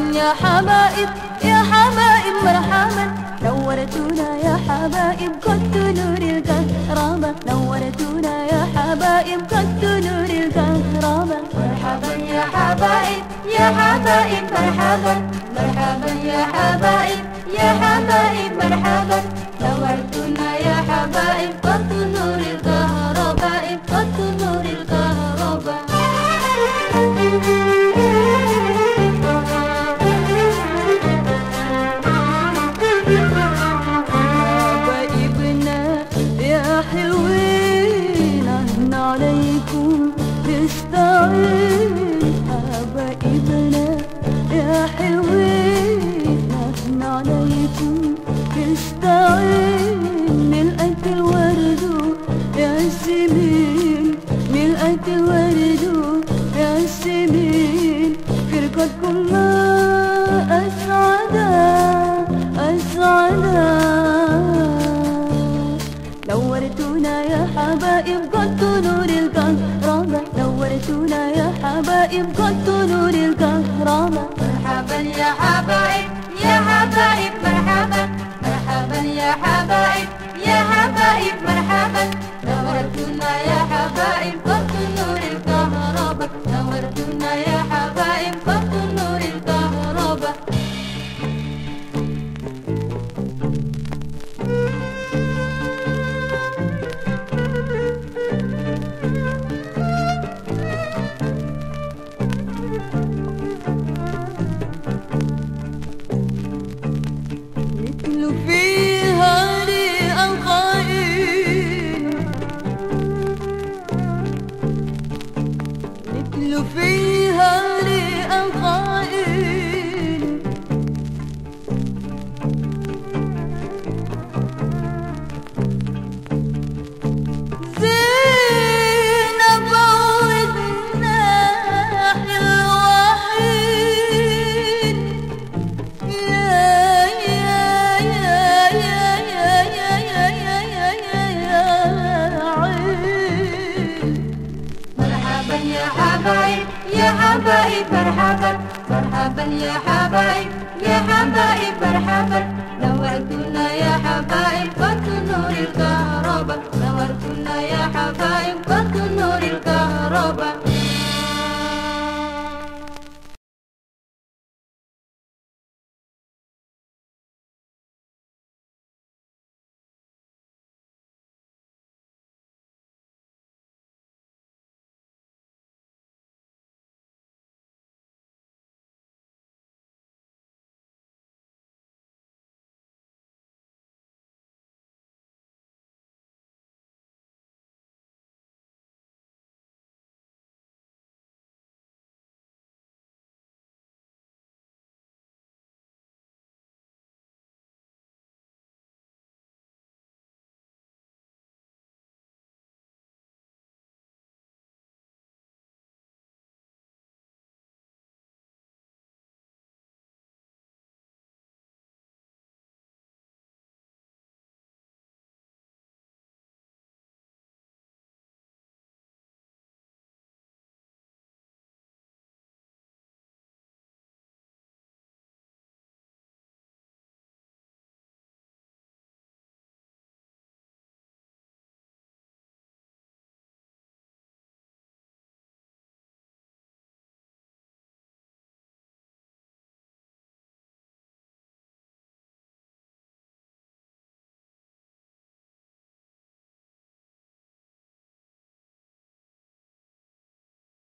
يا حبايب يا حبايب مرحبا، نورتونا يا حبايب قد نور الكهرباء، نورتونا يا حبايب قد نور الكهرباء. مرحبا يا حبايب يا حبايب مرحبا، مرحبا يا حبايب يا حبايب مرحبا، نورتونا يا حبايب قد نور الكهرباء، قد نور الكهرباء. حلوين اهنا عليكم نستعين، حبايبنا يا حلوين اهنا عليكم نستعين، ملقت الورد ياسمين، ملقت الورد ياسمين، في ركضكم ما أسعدا أسعدا، نورتونا يا حبايب قد نور الكهرباء، نورتونا يا حبايب قد نور الكهرباء. مرحبا يا حبايب يا حبايب مرحبا، مرحبا يا حبايب يا حبايب مرحبا، نورتونا يا حبايب قد نور الكهرباء، نورتونا يا حبايب قد نور الكهرباء. فيها لي الخائن، مثل فيها لي الخائن، زينب عودنا الوحيد، يا حبايب يا حبايب مرحبا، مرحبا يا حبايب يا حبايب مرحبا، نورتونا يا حبايب قد نور الكهرباء، نورتونا يا حبايب قد نور الكهرباء.